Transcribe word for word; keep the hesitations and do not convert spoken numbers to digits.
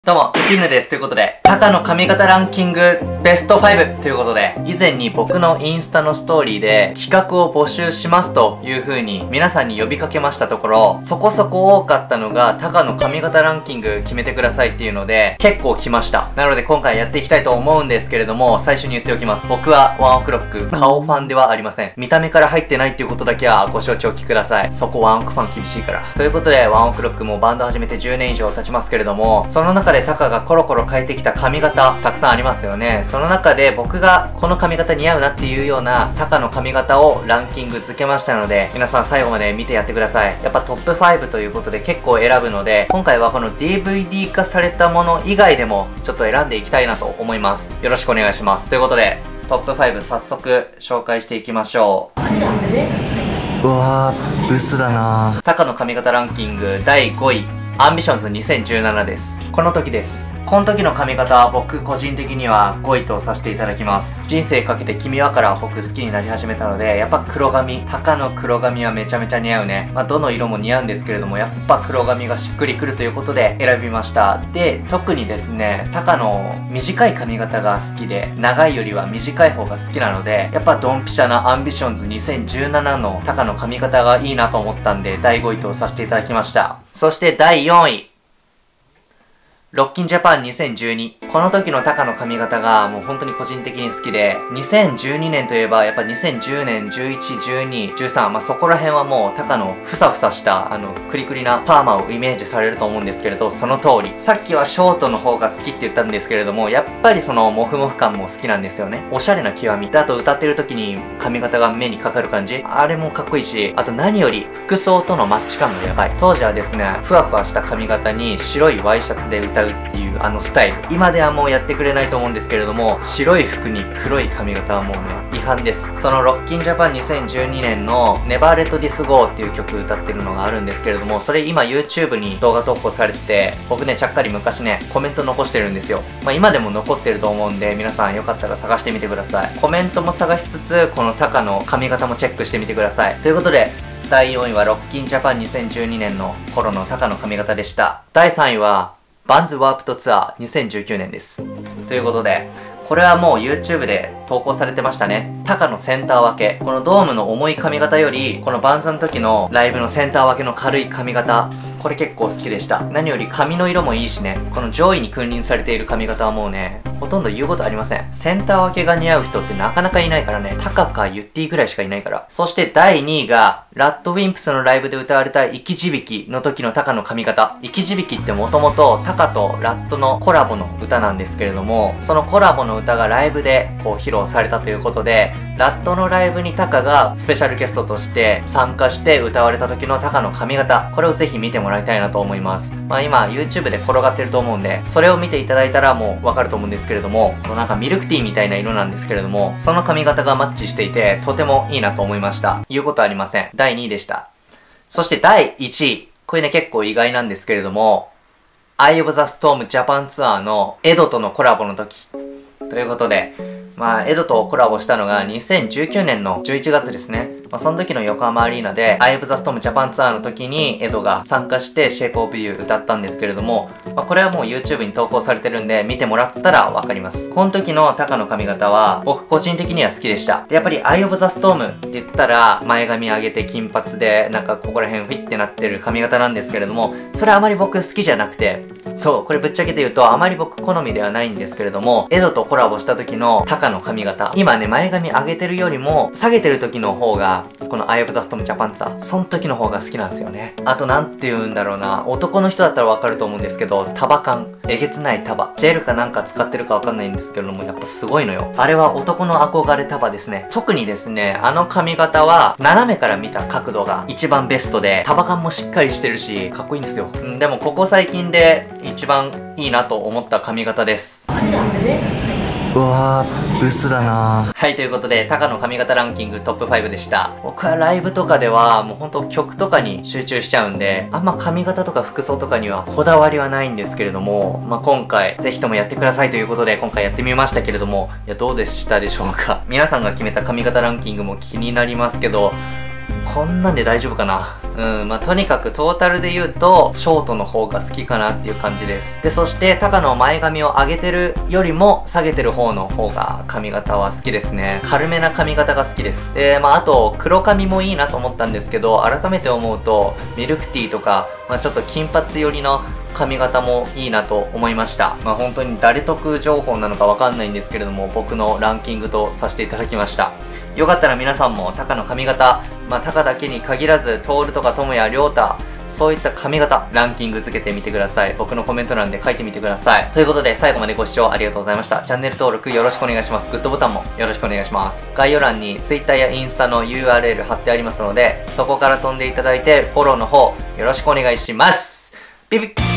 どうも、ピピヌです。ということで、タカの髪型ランキングベストファイブということで、以前に僕のインスタのストーリーで企画を募集しますという風に皆さんに呼びかけましたところ、そこそこ多かったのがタカの髪型ランキング決めてくださいっていうので、結構来ました。なので今回やっていきたいと思うんですけれども、最初に言っておきます。僕はワンオクロック、顔ファンではありません。見た目から入ってないっていうことだけはご承知おきください。そこワンオクファン厳しいから。ということで、ワンオクロックもバンド始めてじゅうねん以上経ちますけれども、その中でタカがコロコロ変えてきた髪型たくさんありますよね。その中で僕がこの髪型似合うなっていうようなタカの髪型をランキング付けましたので、皆さん最後まで見てやってください。やっぱトップファイブということで結構選ぶので、今回はこの ディーブイディー 化されたもの以外でもちょっと選んでいきたいなと思います。よろしくお願いします。ということでトップファイブ早速紹介していきましょう。うわー、ブスだなー。タカの髪型ランキングだいごい、アンビションズにせんじゅうななです。この時です。この時の髪型は僕個人的にはごいとさせていただきます。人生かけて君はから僕好きになり始めたので、やっぱ黒髪、タカの黒髪はめちゃめちゃ似合うね。まあどの色も似合うんですけれども、やっぱ黒髪がしっくりくるということで選びました。で、特にですね、タカの短い髪型が好きで、長いよりは短い方が好きなので、やっぱドンピシャなアンビションズにせんじゅうななのタカの髪型がいいなと思ったんで、だいごいとさせていただきました。そしてだいよんい。ロッキンジャパンにせんじゅうに。この時のタカの髪型がもう本当に個人的に好きで、にせんじゅうにねんといえばやっぱにせんじゅうねん、じゅういち、じゅうに、じゅうさん、まあそこら辺はもうタカのふさふさしたあのクリクリなパーマをイメージされると思うんですけれど、その通り。さっきはショートの方が好きって言ったんですけれども、やっぱりそのモフモフ感も好きなんですよね。おしゃれな極み。で、あと歌ってる時に髪型が目にかかる感じ。あれもかっこいいし、あと何より服装とのマッチ感がやばい。当時はですね、ふわふわした髪型に白いワイシャツで歌うっていうあのスタイル。今ではもうやってくれないと思うんですけれども、白い服に黒い髪型はもうね、違反です。そのロッキンジャパンにせんじゅうにねんの Never Let This Go っていう曲歌ってるのがあるんですけれども、それ今 YouTube に動画投稿されてて、僕ね、ちゃっかり昔ね、コメント残してるんですよ。まあ今でも残ってると思うんで、皆さんよかったら探してみてください。コメントも探しつつ、このタカの髪型もチェックしてみてください。ということで、だいよんいはロッキンジャパンにせんじゅうにねんの頃のタカの髪型でした。だいさんいは、バンズワープトツアーにせんじゅうきゅうねんです。ということで、これはもう YouTube で投稿されてましたね。タカのセンター分け。このドームの重い髪型より、このバンズの時のライブのセンター分けの軽い髪型。これ結構好きでした。何より髪の色もいいしね、この上位に君臨されている髪型はもうね、ほとんど言うことありません。センター分けが似合う人ってなかなかいないからね、タカか言っていいぐらいしかいないから。そしてだいにいが、ラッドウィンプスのライブで歌われた生き字引の時のタカの髪型。生き字引ってもともとタカとラッドのコラボの歌なんですけれども、そのコラボの歌がライブでこう披露されたということで、ラッドのライブにタカがスペシャルゲストとして参加して歌われた時のタカの髪型。これをぜひ見てもらいたいなと思います。まあ今 YouTube で転がってると思うんで、それを見ていただいたらもうわかると思うんですけれども、そうなんかミルクティーみたいな色なんですけれども、その髪型がマッチしていて、とてもいいなと思いました。言うことありません。だいにいでした。そしてだいいちい。これね結構意外なんですけれども、Eye of the Storm Japan ツアーのエドとのコラボの時。ということで、まあ、エドとコラボしたのがにせんじゅうきゅうねんのじゅういちがつですね。まあ、その時の横浜アリーナで Eye of the Storm Japan ツアーの時にエドが参加して Shape of You 歌ったんですけれども、まあ、これはもう YouTube に投稿されてるんで見てもらったらわかります。この時のタカの髪型は僕個人的には好きでした。で、やっぱり Eye of the Storm って言ったら前髪上げて金髪でなんかここら辺フィッてなってる髪型なんですけれども、それあまり僕好きじゃなくて、そう、これぶっちゃけて言うとあまり僕好みではないんですけれども、エドとコラボした時のタカの髪型。今ね、前髪上げてるよりも下げてる時の方が、この Eye of the Storm Japan ツアー、その時の方が好きなんですよね。あとなんて言うんだろうな、男の人だったらわかると思うんですけど、束感。えげつない束。ジェルかなんか使ってるかわかんないんですけれども、やっぱすごいのよ。あれは男の憧れ束ですね。特にですね、あの髪型は斜めから見た角度が一番ベストで、束感もしっかりしてるし、かっこいいんですよ。うん、でもここ最近で一番いいなと思った髪型です。うわー、ブスだなー。はい、ということで、タカの髪型ランキングトップファイブでした。僕はライブとかでは、もうほんと曲とかに集中しちゃうんで、あんま髪型とか服装とかにはこだわりはないんですけれども、まあ、今回、ぜひともやってくださいということで、今回やってみましたけれども、いや、どうでしたでしょうか。皆さんが決めた髪型ランキングも気になりますけど、 こんなんで大丈夫かな。うん、まあ、とにかくトータルで言うと、ショートの方が好きかなっていう感じです。で、そして、タカの前髪を上げてるよりも、下げてる方の方が髪型は好きですね。軽めな髪型が好きです。で、まあ、あと、黒髪もいいなと思ったんですけど、改めて思うと、ミルクティーとか、まあ、ちょっと金髪寄りの髪型もいいなと思いました。まあ、本当に誰得情報なのかわかんないんですけれども、僕のランキングとさせていただきました。よかったら皆さんもタカの髪型、まあ、タカだけに限らず、トールとかトモヤ、リョウタ、そういった髪型、ランキング付けてみてください。僕のコメント欄で書いてみてください。ということで、最後までご視聴ありがとうございました。チャンネル登録よろしくお願いします。グッドボタンもよろしくお願いします。概要欄に Twitter やインスタの ユーアールエル 貼ってありますので、そこから飛んでいただいて、フォローの方、よろしくお願いします。ビビッ